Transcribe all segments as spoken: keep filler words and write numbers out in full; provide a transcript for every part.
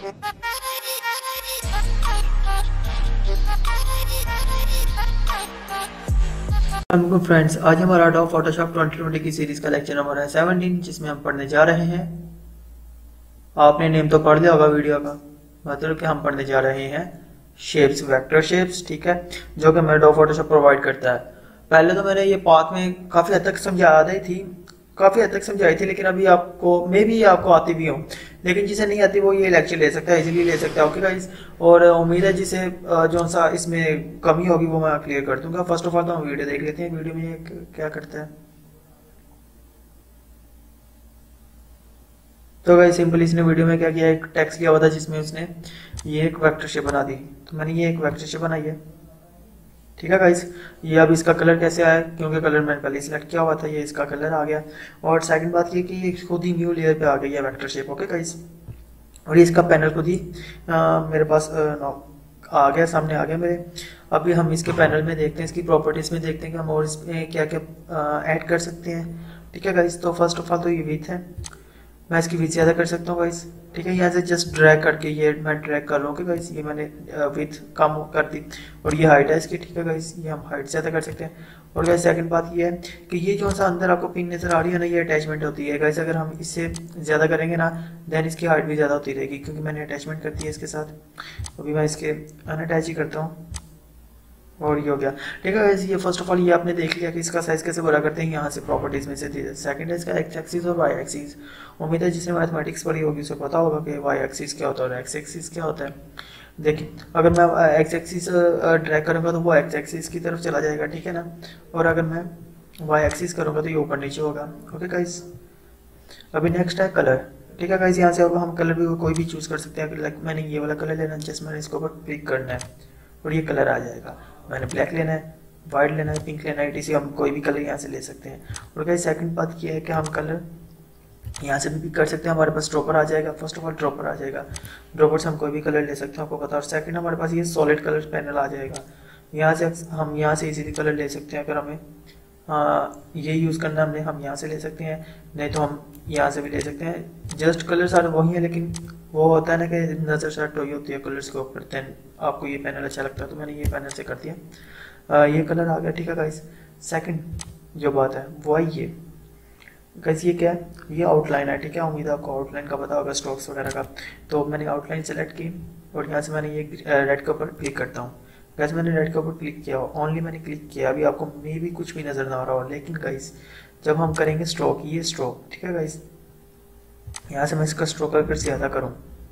हमको फ्रेंड्स, आज हमारा अडोब फोटोशॉप ट्वेंटी ट्वेंटी की सीरीज का लेक्चर नंबर है सेवनटीन, जिसमें हम पढ़ने जा रहे हैं। आपने नेम तो पढ़ लिया होगा वीडियो का, मतलब कि हम पढ़ने जा रहे हैं शेप्स, वेक्टर शेप्स, ठीक है, जो कि हमें अडोब फोटोशॉप प्रोवाइड करता है। पहले तो मैंने ये पाथ में काफी हद तक समझा दी थी काफी हद तक समझाई थी लेकिन अभी आपको मे भी आपको आती भी हो, लेकिन जिसे नहीं आती वो ये लेक्चर ले सकता है, इजीली ले सकता है। ओके गाइस, और उम्मीद है जिसे जो सा इसमें कमी होगी वो मैं क्लियर कर दूंगा। फर्स्ट ऑफ ऑल तो हम वीडियो देख लेते हैं, वीडियो में ये क्या करता है। तो गाइस सिंपल इसने वीडियो में क्या किया, एक टेक्स्ट किया हुआ था जिसमें उसने ये एक वेक्टर शेप बना दी, तो मैंने ये एक वेक्टर शेप बनाई है, ठीक है गाइस। ये अब इसका कलर कैसे आया, क्योंकि कलर मैंने पहले सिलेक्ट किया हुआ था, ये इसका कलर आ गया। और सेकंड बात ये कि ये खुद ही न्यू लेयर पे आ गई है वेक्टर शेप। ओके गाइस, और ये इसका पैनल खुद ही आ, मेरे पास आ, आ गया, सामने आ गया मेरे। अभी हम इसके पैनल में देखते हैं, इसकी प्रॉपर्टीज में देखते हैं कि हम और इसमें क्या क्या ऐड कर सकते हैं, ठीक है गाइस। तो फर्स्ट ऑफ ऑल तो ये विड्थ है, मैं इसकी विड्थ ज़्यादा कर सकता हूँ गाइस, ठीक है। यहाँ से जस्ट ड्रैग करके ये मैं ड्रैग कर लूँगा गाइस, ये मैंने विड्थ कम कर दी। और ये हाइट है इसकी, ठीक है गाइस, ये हम हाइट ज़्यादा कर सकते हैं। और गाइस सेकंड बात ये है कि ये जो सा अंदर आपको पिन नज़र आ रही है ना, ये अटैचमेंट होती है गाइस। अगर हम इससे ज़्यादा करेंगे ना, देन इसकी हाइट भी ज़्यादा होती रहेगी, क्योंकि मैंने अटैचमेंट कर दी है इसके साथ। अभी मैं इसके अनअटैच ही करता हूँ और ये हो गया, ठीक है। ये फर्स्ट ऑफ ऑल ये आपने देख लिया कि इसका साइज कैसे बड़ा करते हैं, यहाँ से प्रॉपर्टीज में से। सेकंड है इसका एक्स एक्सिस और वाई एक्सिस। उम्मीद है जिसने मैथमेटिक्स पढ़ी होगी उसे पता होगा कि वाई एक्सिस क्या होता है और एक्स एक्सिस क्या होता है। देखिए, अगर मैं एक्स एक्सिस ड्रैग करूँगा तो वो एक्स एक्सिस की तरफ चला जाएगा, ठीक है ना। और अगर मैं वाई एक्सिस करूँगा तो ये ऊपर नीचे होगा। ओके गाइस, अभी नेक्स्ट है कलर, ठीक है गाइस। यहाँ से अब हम कलर भी कोई भी चूज कर सकते हैं। लाइक मैंने ये वाला कलर लेना है, जस्ट मैंने इसके ऊपर क्लिक करना है और ये कलर आ जाएगा। मैंने ब्लैक लेना है, वाइट लेना है, पिंक लेना है, इसी हम कोई भी कलर यहाँ से ले सकते हैं। और गाइस सेकंड बात ये है कि हम कलर यहाँ से भी पिक कर सकते हैं, हमारे पास ड्रॉपर आ जाएगा। फर्स्ट ऑफ ऑल ड्रॉपर आ जाएगा, ड्रॉपर से हम कोई भी कलर ले सकते हैं, आपको पता है। और सेकंड हमारे पास ये सॉलिड कलर पैनल आ जाएगा, यहाँ से हम यहाँ से इजीली कलर ले सकते हैं। अगर हमें आ, ये यूज़ करना हमने, हम यहाँ से ले सकते हैं, नहीं तो हम यहाँ से भी ले सकते हैं। जस्ट कलर सारे वही है, लेकिन वो होता है ना कि नज़र सेट हुई होती है कलर्स के ऊपर, देन आपको ये पैनल अच्छा लगता है, तो मैंने ये पैनल से कर दिया। आ, ये कलर आ गया, ठीक है गाइस। सेकंड जो बात है वो है ये गाइस, ये क्या है, ये आउटलाइन है, ठीक है। उम्मीद है आपको आउटलाइन का पता होगा, स्ट्रोक्स वगैरह का। तो मैंने आउटलाइन सेलेक्ट की और यहाँ से मैंने ये रेड के ऊपर क्लिक करता हूँ गाइस। मैंने रेड के ऊपर क्लिक किया, ओनली मैंने क्लिक किया। अभी आपको मे भी कुछ भी नज़र ना आ रहा हो, लेकिन गाइस जब हम करेंगे स्ट्रोक, ये स्ट्रोक, ठीक है गाइस, यहाँ से मैं इसका स्ट्रोक अगर ज़्यादा करूँ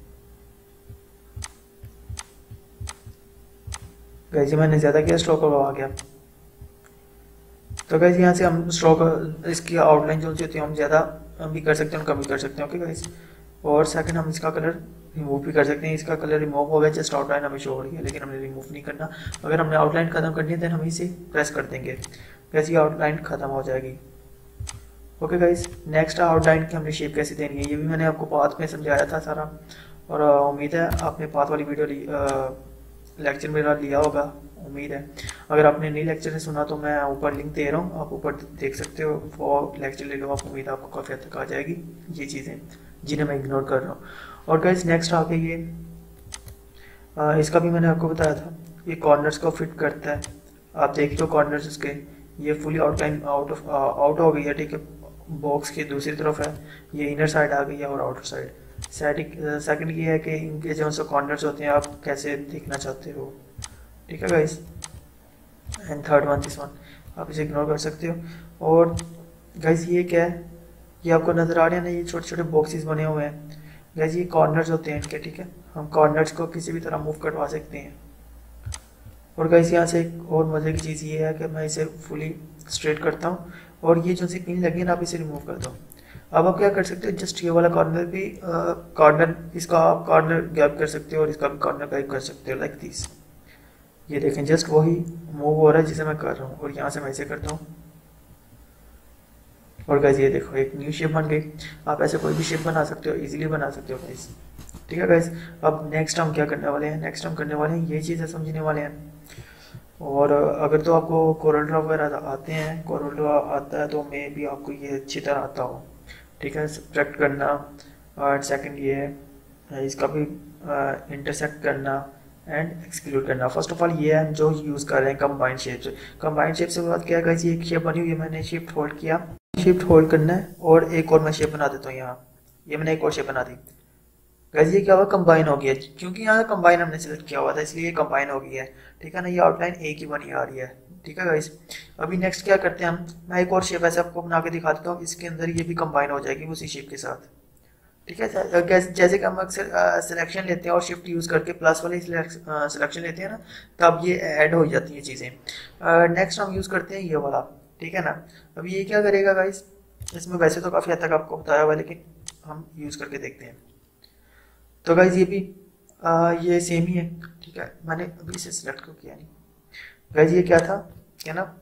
गाइस, मैंने ज़्यादा किया, स्ट्रोक आ गया। तो गाइस यहाँ से हम स्ट्रोक, इसकी आउटलाइन जो होती है हम ज़्यादा भी कर सकते हैं, कम भी कर सकते हैं। ओके गाइस, और सेकंड हम इसका कलर रिमूव भी कर सकते हैं। इसका कलर रिमूव हो गया, जस्ट आउटलाइन हमें शो हो रही है, लेकिन हमने रिमूव नहीं करना। अगर हमने आउटलाइन खत्म करनी है देन हम इसे प्रेस कर देंगे, वैसे आउटलाइन खत्म हो जाएगी। ओके गाइस, नेक्स्ट आउटलाइन की हमने शेप कैसे देनी है, ये भी मैंने आपको पाथ में समझाया था सारा। और उम्मीद है आपने पाथ वाली वीडियो लेक्चर मेरा लिया होगा, उम्मीद है। अगर आपने नहीं लेक्चर सुना तो मैं ऊपर लिंक दे रहा हूँ, आप ऊपर देख सकते हो, वो लेक्चर ले लो आप। उम्मीद है आपको काफ़ी हद तक आ जाएगी ये चीज़ें जिन्हें मैं इग्नोर कर रहा हूँ। और गाइस नेक्स्ट आके ये आ, इसका भी मैंने आपको बताया था, ये कॉर्नर्स को फिट करता है। आप देख लो कॉर्नर्स इसके, ये fully outline out of out हो गई है, ठीक है। बॉक्स की दूसरी तरफ है, ये इनर साइड आ गई है और आउटर साइड। सेकंड ये है कि इनके जो से कॉर्नर्स होते हैं आप कैसे देखना चाहते हो, ठीक है guys. And third one this one, आप इसे इग्नोर कर सकते हो। और गाइस ये क्या है, ये आपको नज़र आ रहे हैं ना, ये छोटे छोटे बॉक्सेस बने हुए हैं गाइस, ये कॉर्नर्स होते हैं इनके, ठीक है। हम कॉर्नर्स को किसी भी तरह मूव करवा सकते हैं। और गाइस यहाँ से एक और मज़े की चीज़ ये है कि मैं इसे फुली स्ट्रेट करता हूँ और ये जो सी पिन लगी है ना, आप इसे रिमूव कर दो। अब आप क्या कर सकते हो, जस्ट ये वाला कॉर्नर भी कॉर्नर इसका आप कॉर्नर गैप कर सकते हो और इसका भी कॉर्नर गैप कर सकते हो, लाइक दिस। ये देखें जस्ट वही मूव हो रहा है जिसे मैं कर रहा हूँ, और यहाँ से मैं इसे करता हूँ और गाइस ये देखो एक न्यू शेप बन गई। आप ऐसे कोई भी शेप बना सकते हो, इजीली बना सकते हो गाइस, ठीक है गाइस। अब नेक्स्ट हम क्या करने वाले हैं, नेक्स्ट हम करने वाले हैं ये चीज़ें समझने वाले हैं। और अगर तो आपको कोरल ड्रॉ वगैरह आते हैं, कोरल ड्रॉ आता है तो मे भी आपको ये अच्छी तरह आता हो, ठीक है, सब्ट्रैक्ट करना। और सेकंड ये है, इसका भी इंटरसेक्ट करना एंड एक्सक्लूड करना। फर्स्ट ऑफ ऑल ये हम जो यूज़ कर रहे हैं कंबाइंड शेप से। कंबाइंड शेप से बात क्या है गाइस, ये एक शेप बनी हुई है, मैंने शिफ्ट होल्ड किया, शिफ्ट होल्ड करना है और एक और मैं शेप बना देता हूँ यहाँ। ये मैंने एक और शेप बना दी गाइस, ये क्या हुआ, कंबाइन हो गया, क्योंकि यहाँ कंबाइन हमने सेलेक्ट किया हुआ था इसलिए ये कंबाइन हो गया है, ठीक है ना। ये आउटलाइन एक ही बनी आ रही है, ठीक है गाइस। अभी नेक्स्ट क्या करते हैं हम, मैं एक और शेप ऐसे आपको बना के दिखा देता हूँ, इसके अंदर ये भी कंबाइन हो जाएगी उसी शेप के साथ, ठीक है। जैसे कि हम अक्सर सिलेक्शन लेते हैं और शिफ्ट यूज़ करके प्लस वाले सिलेक्शन लेते हैं ना, तब ये ऐड हो जाती हैं चीज़ें। नेक्स्ट हम यूज़ करते हैं ये वाला, ठीक है ना। अब ये क्या करेगा गाइस, इसमें वैसे तो काफ़ी हद तक आपको बताया हुआ है, लेकिन हम यूज़ करके देखते हैं। तो गाइस ये भी आ, ये सेम ही है, ठीक है। मैंने अभी इसे सिलेक्ट क्यों किया नहीं गाइस, ये क्या था, क्या ना,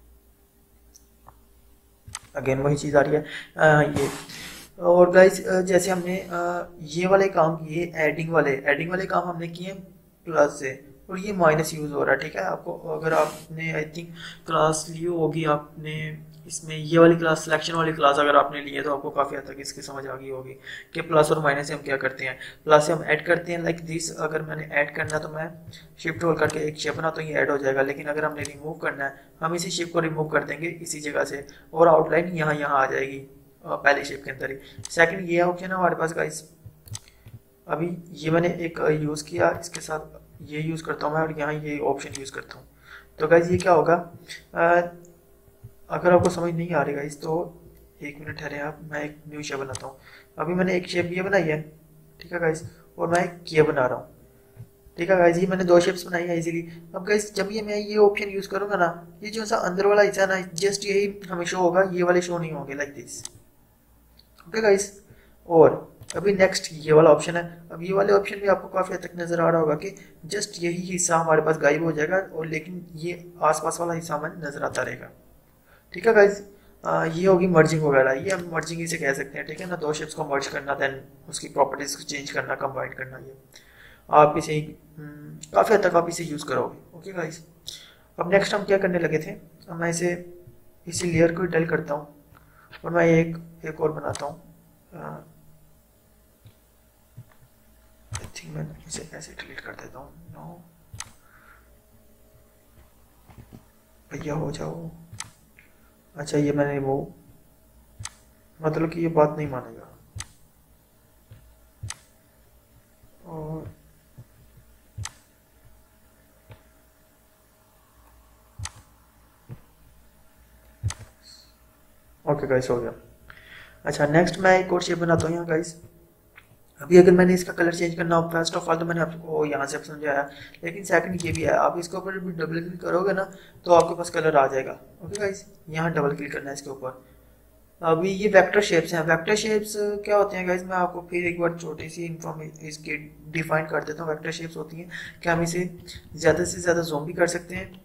अगेन वही चीज़ आ रही है आ, ये। और गाइस जैसे हमने ये वाले काम किए, एडिंग वाले एडिंग वाले काम हमने किए प्लस से, और ये माइनस यूज़ हो रहा है, ठीक है। आपको अगर आपने आई थिंक क्लास ली होगी आपने, इसमें ये वाली क्लास सिलेक्शन वाली क्लास अगर आपने ली है तो आपको काफ़ी हद तक इसकी समझ आ गई होगी कि प्लस और माइनस से हम क्या करते हैं। प्लस से हम ऐड करते हैं लाइक दिस, अगर मैंने ऐड करना तो मैं शिफ्ट होल्ड करके एक शेप बना तो ये ऐड हो जाएगा, लेकिन अगर हमने रिमूव करना है हम इसी शेप को रिमूव कर देंगे इसी जगह से, और आउटलाइन यहाँ यहाँ आ जाएगी पहले शेप के अंदर ही। सेकंड ये ऑप्शन है हमारे पास गाइस, अभी ये मैंने एक यूज़ किया, इसके साथ ये यूज़ करता हूँ मैं, और यहाँ ये ऑप्शन यूज़ करता हूँ। तो गाइस ये क्या होगा, आ, अगर आपको समझ नहीं आ रही गाइस तो एक मिनट ठहरे आप, मैं एक न्यू शेप बनाता हूँ। अभी मैंने एक शेप ये बनाई है, ठीक है गाइस, और मैं एक ये बना रहा हूँ, ठीक है गाइस। ये मैंने दो शेप्स बनाई है इजीली। अब गाइस जब ये मैं ये ऑप्शन यूज़ करूँगा ना, ये जो सा अंदर वाला हिस्सा ना, जस्ट यही हमें शो होगा, ये वाले शो नहीं होंगे लाइक दिस, ओके गाइस। और अभी नेक्स्ट ये वाला ऑप्शन है, अब ये वाले ऑप्शन भी आपको काफ़ी हद तक नज़र आ रहा होगा कि जस्ट यही हिस्सा हमारे पास गायब हो जाएगा, और लेकिन ये आसपास वाला हिस्सा हमें नज़र आता रहेगा, ठीक है गाइस। ये होगी मर्जिंग वगैरह, ये हम मर्जिंग इसे कह सकते हैं, ठीक है ना। दो शिप्स को मर्ज करना, देन उसकी प्रॉपर्टीज को चेंज करना, कंबाइन करना, ये आप इसे काफ़ी हद तक आप इसे यूज़ करोगे, ओके गाइस। अब नेक्स्ट हम क्या करने लगे थे, अब मैं इसे इसी लेयर को डल करता हूँ और मैं एक एक और बनाता हूँ। आई थिंक मैं इसे ऐसे डिलीट कर देता हूँ, नो भैया हो जाओ। अच्छा ये मैंने वो, मतलब कि ये बात नहीं मानेगा, और ओके गाइस हो गया। अच्छा नेक्स्ट मैं एक और शेप बनाता हूँ यहाँ गाइस। अभी अगर मैंने इसका कलर चेंज करना हो, फर्स्ट ऑफ ऑल तो मैंने आपको यहाँ से समझाया, लेकिन सेकंड ये भी है, आप इसके ऊपर भी डबल क्लिक करोगे ना तो आपके पास कलर आ जाएगा, ओके गाइस। यहाँ डबल क्लिक करना है इसके ऊपर। अभी ये वेक्टर शेप्स हैं, वेक्टर शेप्स क्या होते हैं गाइस, मैं आपको फिर एक बार छोटी सी इन्फॉर्मेशन इसकी डिफाइन कर देता हूँ। वेक्टर शेप्स होती हैं कि हम इसे ज़्यादा से ज़्यादा जूम भी कर सकते हैं,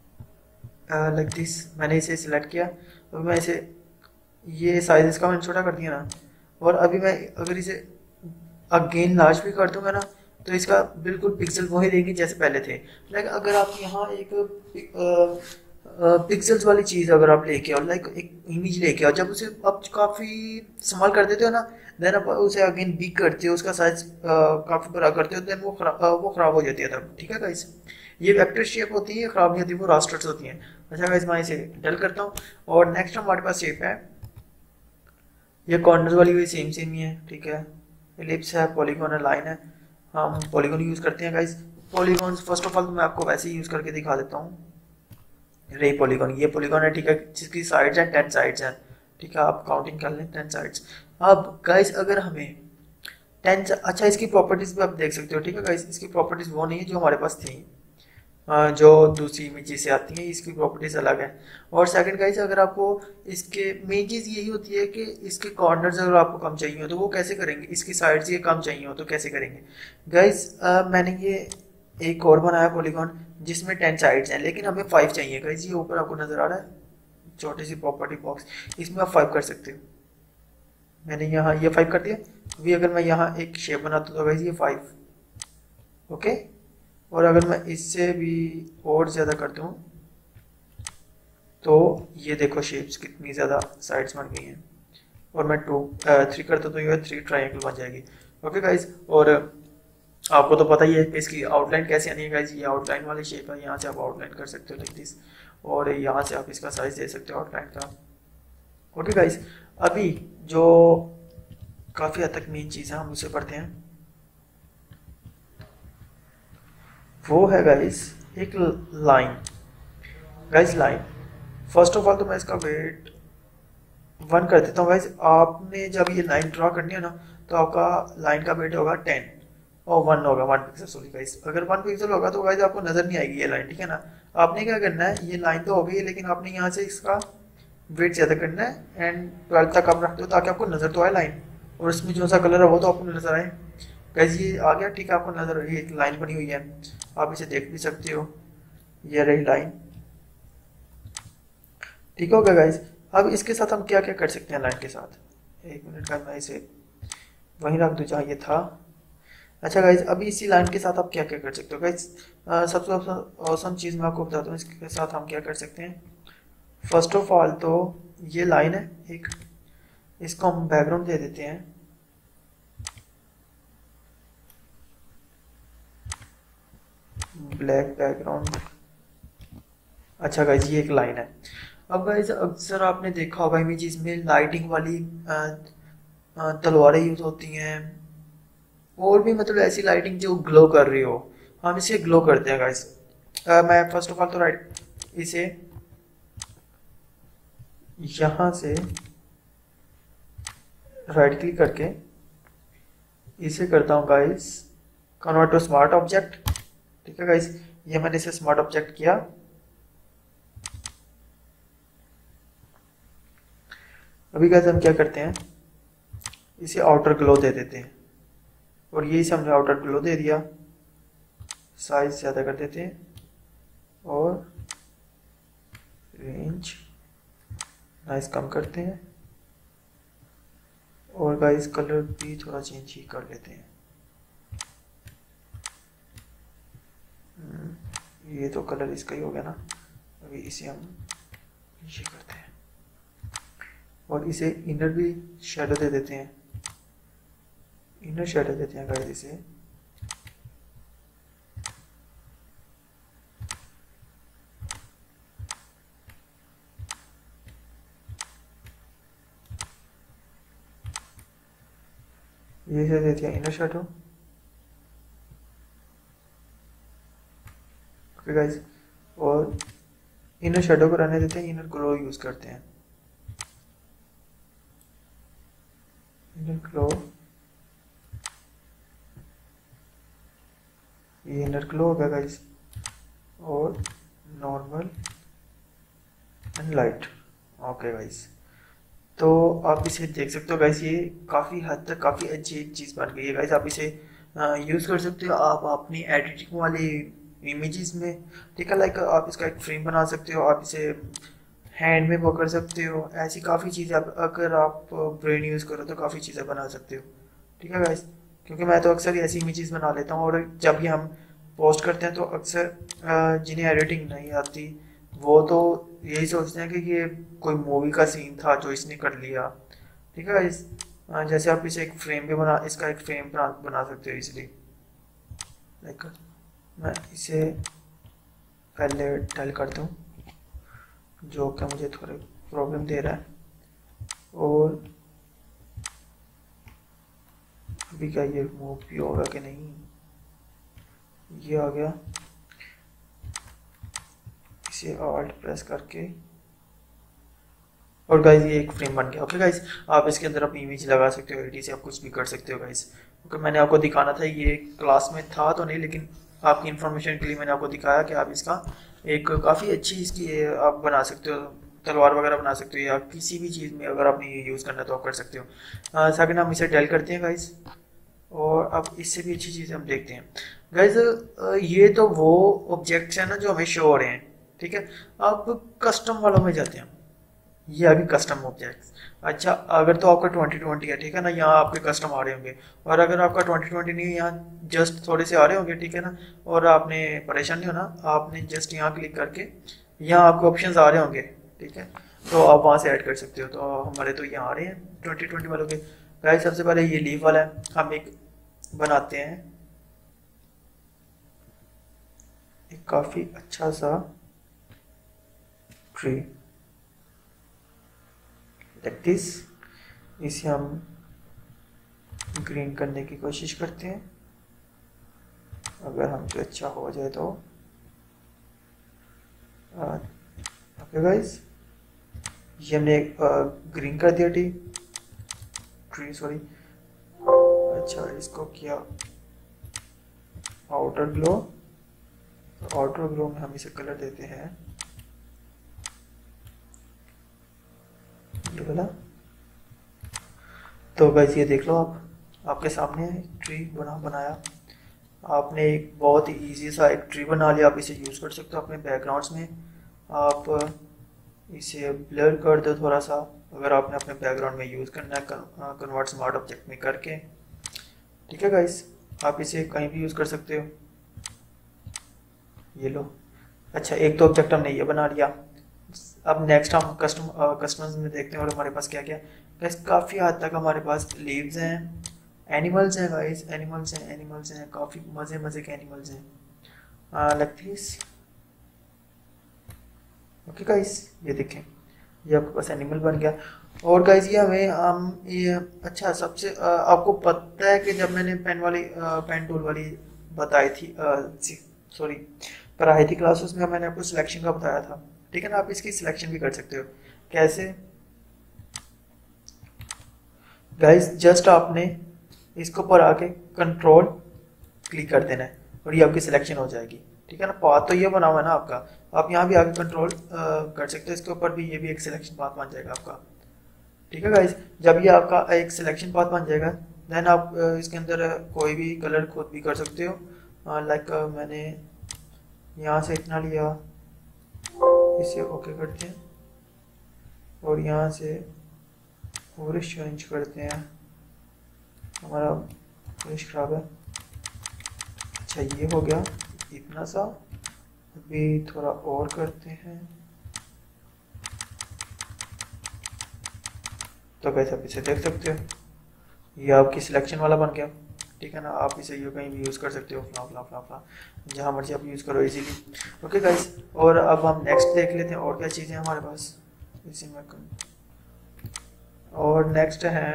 लाइक दिस। मैंने इसे सिलेक्ट किया, अभी मैं इसे, ये साइज इसका मैंने छोटा कर दिया ना, और अभी मैं अगर इसे अगेन लार्ज भी कर दूंगा ना तो इसका बिल्कुल पिक्सल वही रहेंगे जैसे पहले थे। लाइक अगर आप यहाँ एक पिक्सल्स वाली चीज़ अगर आप लेके आओ, लाइक एक इमेज लेके आओ, जब उसे आप काफ़ी स्मॉल कर देते हो ना, देन आप उसे अगेन बिग करते हो, उसका साइज काफ़ी बड़ा करते हो, देन वो खराब वो ख़राब हो जाती है तब, ठीक है गाइस। ये वेक्टर शेप होती है, ख़राब नहीं होती, वो रास्टर्स होती हैं। अच्छा गाइस मैं इसे डल करता हूँ, और नेक्स्ट हमारे पास शेप है, ये कॉर्नर वाली हुई सेम सेम ही है, ठीक है। एलिप्स है, पॉलीगॉन है, लाइन है, हम पॉलीगॉन यूज़ करते हैं guys. Polygon first of all तो मैं आपको वैसे ही यूज़ करके दिखा देता हूँ। रे पॉलीगॉन, ये पॉलीगॉन है, ठीक है, जिसकी साइड्स हैं टेन साइड्स हैं, ठीक है, आप काउंटिंग कर लें टेन साइड्स। अब गाइस अगर हमें टेन, अच्छा इसकी प्रॉपर्टीज़ भी आप देख सकते हो, ठीक है गाइस। इसकी प्रॉपर्टीज़ वो नहीं है जो हमारे पास थी, जो दूसरी इमेजेस से आती हैं, इसकी प्रॉपर्टीज़ अलग है। और सेकंड गाइस अगर आपको इसके मेन चीज़ यही होती है कि इसके कॉर्नर्स अगर आपको कम चाहिए हो तो वो कैसे करेंगे, इसकी साइड्स ये कम चाहिए हो तो कैसे करेंगे गाइस। मैंने ये एक और बनाया पॉलीगॉन जिसमें टेन साइड्स हैं, लेकिन हमें फाइव चाहिए गाइस। ये ऊपर आपको नज़र आ रहा है छोटी सी प्रॉपर्टी बॉक्स, इसमें आप फाइव कर सकते हो। मैंने यहाँ ये फाइव कर दिया। अभी अगर मैं यहाँ एक शेप बनाता हूँ तो गाइस ये फाइव, ओके। और अगर मैं इससे भी और ज़्यादा कर दूँ तो ये देखो शेप्स कितनी ज़्यादा साइड्स बन गई हैं, और मैं टू थ्री करता तो ये थ्री ट्रायंगल बन जाएगी, ओके गाइस। और आपको तो पता ही है कि इसकी आउटलाइन कैसे आनी है गाइस। ये आउटलाइन वाली शेप है, यहाँ से आप आउटलाइन कर सकते हो लाइक दिस, और यहाँ से आप इसका साइज दे सकते हो आउटलाइन का। ओके गाइस, अभी जो काफ़ी हद तक मेन चीज़ है हम उसे पढ़ते हैं, वो है गाइस एक line. Guys line, first of all तो मैं इसका वेट वन कर देता हूँ गाइस। आपने जब ये लाइन ड्रॉ करनी है ना, तो आपका लाइन का वेट होगा टेन और वन होगा, वन पिक्सल सॉरी गाइस। अगर वन पिक्सल होगा तो गाइस आपको नजर नहीं आएगी ये लाइन, ठीक है ना। आपने क्या करना है, ये लाइन तो हो गई है, लेकिन आपने यहाँ से इसका वेट ज़्यादा करना है एंड ट्वेल्व तक आप रखते हो ताकि आपको नजर तो आए लाइन, और इसमें जो सा कलर है वो तो आपको नजर आए। गाइस ये आ गया, ठीक है, आपको नजर, ये लाइन बनी हुई है, आप इसे देख भी सकते हो, ये रही लाइन, ठीक हो गया गाइस। अब इसके साथ हम क्या क्या कर सकते हैं लाइन के साथ, एक मिनट का मैं इसे वहीं रख दूँ जहाँ ये था। अच्छा गाइज, अभी इसी लाइन के साथ आप क्या क्या कर सकते हो गाइज, सबसे औसम चीज़ मैं आपको बताता हूँ इसके साथ हम क्या कर सकते हैं। फर्स्ट ऑफ ऑल तो ये लाइन है एक, इसको हम बैकग्राउंड दे देते हैं, ब्लैक बैकग्राउंड। अच्छा गाइज, ये एक लाइन है। अब गाइज अक्सर आपने देखा होगा इमेजेस में लाइटिंग वाली तलवारें यूज होती हैं, और भी मतलब ऐसी लाइटिंग जो ग्लो कर रही हो, हम इसे ग्लो करते हैं गाइस। मैं फर्स्ट ऑफ ऑल तो राइट इसे यहाँ से राइट क्लिक करके इसे करता हूँ guys convert to smart object, ठीक है गाइस। ये मैंने इसे स्मार्ट ऑब्जेक्ट किया। अभी गाइस हम क्या करते हैं, इसे आउटर ग्लो दे देते हैं, और ये इसे हमने आउटर ग्लो दे दिया, साइज ज़्यादा कर देते हैं और रेंज नाइस कम करते हैं, और गाइस कलर भी थोड़ा चेंज ही कर लेते हैं। ये तो कलर इसका ही हो गया ना, अभी इसे हम ये करते हैं, और इसे इनर भी शेडो दे देते हैं, इनर शेडो देते हैं गाइस इसे। ये से देते हैं इनर शेडो, ओके गाइस, और इनर शेडो को रहने देते हैं, इनर ग्लो यूज करते हैं, इनर ग्लो, ये इनर ग्लो हो गया गाइस, और normal and light, okay guys. तो आप इसे देख सकते हो गाइस, ये काफ़ी हद तक काफ़ी अच्छी एक चीज़ बन गई है गाइस। आप इसे यूज़ कर सकते हो आप अपनी एडिटिंग वाली इमेजेस में, ठीक है। लाइक आप इसका एक फ्रेम बना सकते हो, आप इसे हैंड में वो कर सकते हो, ऐसी काफ़ी चीज़ें आप अगर आप ब्रेन यूज़ करो तो काफ़ी चीज़ें बना सकते हो, ठीक है गाइस। क्योंकि मैं तो अक्सर ऐसी इमेजेस बना लेता हूँ, और जब भी हम पोस्ट करते हैं तो अक्सर जिन्हें एडिटिंग नहीं आती वो तो यही सोचते हैं कि ये कोई मूवी का सीन था जो इसने कर लिया, ठीक है गाइस। जैसे आप इसे एक फ्रेम भी बना, इसका एक फ्रेम बना, बना सकते हो इसलिए। लाइक मैं इसे पहले डल कर दूँ जो कि मुझे थोड़े प्रॉब्लम दे रहा है, और अभी क्या ये मूव भी होगा कि नहीं, ये आ गया, इसे ऑल्ट प्रेस करके, और गाइज ये एक फ्रेम बन गया। ओके गाइज, आप इसके अंदर अपनी इमेज लगा सकते हो, एडी से आप कुछ भी कर सकते हो गाइज। ओके, मैंने आपको दिखाना था, ये क्लास में था तो नहीं, लेकिन आपकी इन्फॉर्मेशन के लिए मैंने आपको दिखाया कि आप इसका एक काफ़ी अच्छी इसकी आप बना सकते हो, तलवार वगैरह बना सकते हो, या किसी भी चीज़ में अगर आपने ये यूज़ करना है तो आप कर सकते हो। सेकंड हम इसे डेल करते हैं गाइज, और अब इससे भी अच्छी चीज़ हम देखते हैं गाइज। ये तो वो ऑब्जेक्ट्स हैं ना जो हमें शो हो रहे हैं, ठीक है। अब कस्टम वालों में जाते हैं, ये अभी कस्टम ऑब्जेक्ट्स। अच्छा, अगर तो आपका ट्वेंटी ट्वेंटी है, ठीक है ना, यहाँ आपके कस्टम आ रहे होंगे, और अगर आपका ट्वेंटी ट्वेंटी नहीं है, यहाँ जस्ट थोड़े से आ रहे होंगे, ठीक है ना, और आपने परेशान नहीं होना, आपने जस्ट यहाँ क्लिक करके यहाँ आपको ऑप्शंस आ रहे होंगे, ठीक है, तो आप वहाँ से ऐड कर सकते हो। तो हमारे तो यहाँ आ रहे हैं ट्वेंटी ट्वेंटी वालों के। गाइस सबसे पहले ये लीव वाला है, हम एक बनाते हैं, काफी अच्छा सा ट्री लाइक दिस। इसे हम ग्रीन करने की कोशिश करते हैं, अगर हमसे अच्छा हो जाए तो। ओके गाइस, ये हमने ग्रीन कर दिया टी ट्री सॉरी। अच्छा, इसको किया आउटर ग्लो। आउटर ग्लो में हम इसे कलर देते हैं ये वाला। तो गाइस ये देख लो, आप आपके सामने ट्री बना बनाया आपने। एक बहुत ही इजी सा एक ट्री बना लिया। आप इसे यूज़ कर सकते हो अपने बैकग्राउंड्स में। आप इसे ब्लर कर दो थोड़ा सा, अगर आपने अपने बैकग्राउंड में यूज़ करना है कन्वर्ट स्मार्ट ऑब्जेक्ट में करके। ठीक है गाइस, आप इसे कहीं भी यूज़ कर सकते हो। ये लो। अच्छा, एक तो ऑब्जेक्ट हमने ये बना लिया। अब नेक्स्ट हम कस्टम कस्टमर्स में देखते हैं और हमारे पास क्या क्या गाइस। काफ़ी हद तक हमारे पास लीव्स हैं, एनिमल्स हैं गाइस, एनिमल्स हैं एनिमल्स हैं काफ़ी मज़े मज़े के एनिमल्स हैं लाइक दिस। ओके गाइस, ये देखें, ये आपके पास एनिमल बन गया। और गाइस ये हमें हम ये अच्छा सबसे आ, आपको पता है कि जब मैंने पेन वाली पेन टूल वाली बताई थी सॉरी पढ़ाई थी क्लास, उसमें मैंने आपको सिलेक्शन का बताया था। ठीक है ना, आप इसकी सिलेक्शन भी कर सकते हो। कैसे गाइस, जस्ट आपने इसके ऊपर आके कंट्रोल क्लिक कर देना है और ये आपकी सिलेक्शन हो जाएगी। ठीक है ना, पाथ तो ये बना हुआ है ना आपका, आप यहाँ भी आके कंट्रोल कर सकते हो इसके ऊपर भी, ये भी एक सिलेक्शन पाथ बन जाएगा आपका। ठीक है गाइस, जब ये आपका एक सिलेक्शन पाथ बन जाएगा देन आप इसके अंदर कोई भी कलर खुद भी कर सकते हो। लाइक मैंने यहाँ से इतना लिया, इसे ओके करते हैं और यहाँ से ऑरेंज चेंज करते हैं, हमारा ऑरेंज खराब है। अच्छा, ये हो गया इतना सा, अभी थोड़ा और करते हैं। तो कैसे आप इसे देख सकते हो, ये आपकी सिलेक्शन वाला बन गया। ठीक है ना, आप इसे ये कहीं भी यूज़ कर सकते हो, फ्ला फ्ला फ्ला फ्ला जहाँ मर्जी आप यूज़ करो इजीली। ओके गाइस, और अब हम नेक्स्ट देख लेते हैं और क्या चीज़ें हमारे पास इसी में। और नेक्स्ट है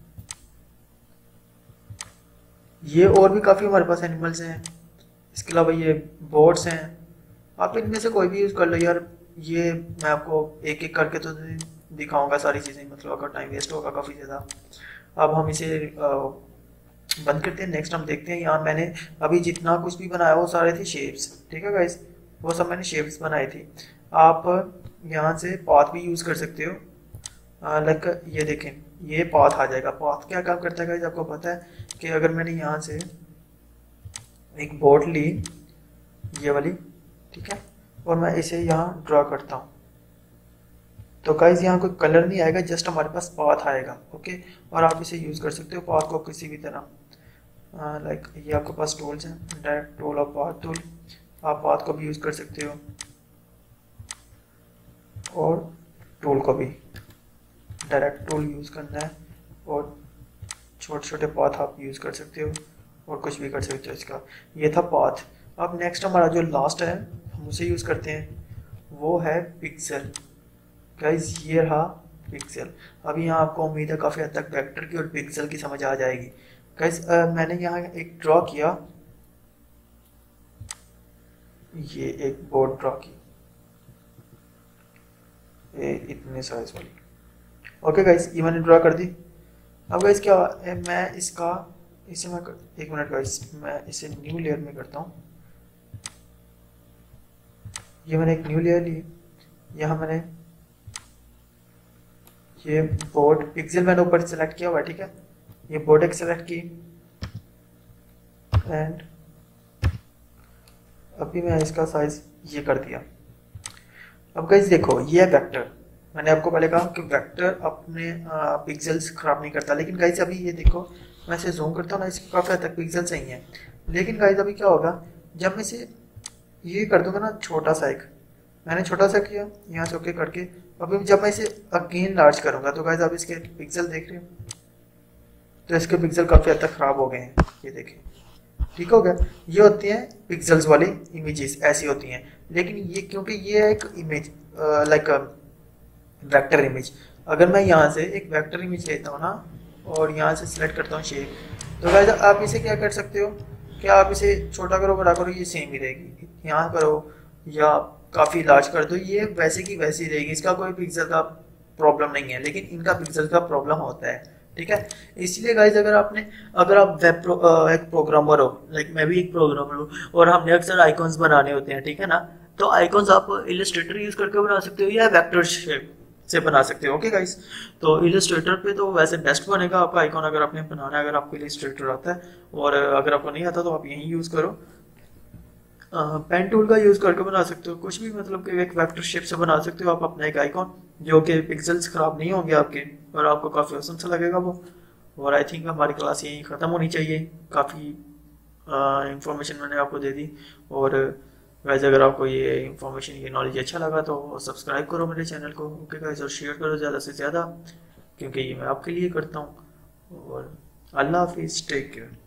ये, और भी काफ़ी हमारे पास एनिमल्स हैं। इसके अलावा ये बोट्स हैं, आप इनमें से कोई भी यूज़ कर लो यार। ये मैं आपको एक एक करके तो दिखाऊंगा सारी चीज़ें, मतलब अगर टाइम वेस्ट होगा काफ़ी ज़्यादा। अब हम इसे बंद करते हैं, नेक्स्ट हम देखते हैं। यहाँ मैंने अभी जितना कुछ भी बनाया वो सारे थे शेप्स। ठीक है गाइस, वो सब मैंने शेप्स बनाई थी। आप यहाँ से पाथ भी यूज़ कर सकते हो। लाइक ये देखें, ये पाथ आ जाएगा। पाथ क्या काम करता है गाइस, आपको पता है कि अगर मैंने यहाँ से एक बोट ली ये वाली, ठीक है, और मैं इसे यहाँ ड्रा करता हूँ, तो गाइस यहाँ कोई कलर नहीं आएगा, जस्ट हमारे पास पाथ आएगा। ओके, और आप इसे यूज़ कर सकते हो पाथ को किसी भी तरह। लाइक ये आपके पास टूल्स हैं, डायरेक्ट टूल और पाथ टूल, आप पाथ को भी यूज़ कर सकते हो और टूल को भी। डायरेक्ट टूल यूज़ करना है और छोटे छोटे पाथ आप यूज़ कर सकते हो और कुछ भी कर सकते हो। इसका ये था पाथ। अब नेक्स्ट हमारा जो लास्ट है हम उसे यूज़ करते हैं, वो है पिक्सल। गाइस ये रहा पिक्सल। अभी यहाँ आपको उम्मीद है काफ़ी हद तक वेक्टर की और पिक्सल की समझ आ जाएगी। गाइस मैंने यहाँ एक ड्रॉ किया, ये एक बोर्ड ड्रॉ की, ये इतने साइज वाली। ओके गाइस, ये मैंने ड्रॉ कर दी। अब गाइस क्या है, मैं इसका इसे मैं कर, एक मिनट गाइस, मैं इसे न्यू लेयर में करता हूँ। ये मैंने एक न्यू लेयर ली, यहाँ मैंने ये बोर्ड पिक्सल मैंने ऊपर सेलेक्ट किया हुआ है। ठीक है, ये बोर्ड एक सेलेक्ट की एंड अभी मैं इसका साइज ये कर दिया। अब गाइस देखो, ये है वेक्टर। मैंने आपको पहले कहा कि वेक्टर अपने पिक्सल्स खराब नहीं करता, लेकिन गाइस अभी ये देखो, मैं इसे जूम करता हूँ ना, इसके काफ़ी हद तक पिक्सल सही है। लेकिन गाइस अभी क्या होगा, जब मैं इसे ये कर दूंगा ना छोटा सा, एक मैंने छोटा सा किया यहाँ से ओके करके, अभी जब मैं इसे अगेन लार्ज करूँगा तो गाइस आप इसके पिक्सल देख रहे हो, तो इसके पिक्सल काफ़ी हद तक ख़राब हो गए हैं। ये देखें, ठीक हो गया। ये होती हैं पिक्सल्स वाली इमेजेस, ऐसी होती हैं। लेकिन ये क्योंकि ये है एक इमेज लाइक वेक्टर इमेज, अगर मैं यहाँ से एक वेक्टर इमेज लेता हूँ ना और यहाँ से सिलेक्ट करता हूँ शेप, तो गाइस आप इसे क्या कर सकते हो कि आप इसे छोटा करो बड़ा करो ये सेम ही रहेगी, यहाँ करो या काफ़ी लार्ज कर दो, ये वैसे की वैसी रहेगी, इसका कोई पिक्सल का प्रॉब्लम नहीं है। लेकिन इनका पिक्सल का प्रॉब्लम होता है, ठीक है। इसलिए गाइज अगर आपने अगर आप वेब प्रो, आ, एक प्रोग्रामर हो, लाइक मैं भी एक प्रोग्रामर हूँ, और हमने अक्सर आइकॉन्स बनाने होते हैं, ठीक है ना, तो आइकॉन्स आप इलस्ट्रेटर यूज करके बना सकते हो या वेक्टर शेप से बना सकते हो। ओके गाइस, तो इलस्ट्रेटर पे तो वैसे बेस्ट बनेगा आपका आइकॉन अगर आपने बनाना है, अगर आपको इलस्ट्रेटर आता है, और अगर आपको नहीं आता तो आप यही यूज करो। पेन टूल का यूज करके बना सकते हो कुछ भी, मतलब कि एक वेक्टर शेप से बना सकते हो आप अपना एक आइकॉन, जो कि पिक्सल्स खराब नहीं होंगे आपके और आपको काफ़ी औसम सा लगेगा वो। और आई थिंक हमारी क्लास यहीं ख़त्म होनी चाहिए, काफ़ी इंफॉर्मेशन मैंने आपको दे दी। और वैसे अगर आपको ये इंफॉर्मेशन ये नॉलेज अच्छा लगा तो सब्सक्राइब करो मेरे चैनल को, ओके गाइस, और शेयर करो ज़्यादा से ज़्यादा, क्योंकि ये मैं आपके लिए करता हूँ। और अल्लाह हाफिज़, टेक केयर।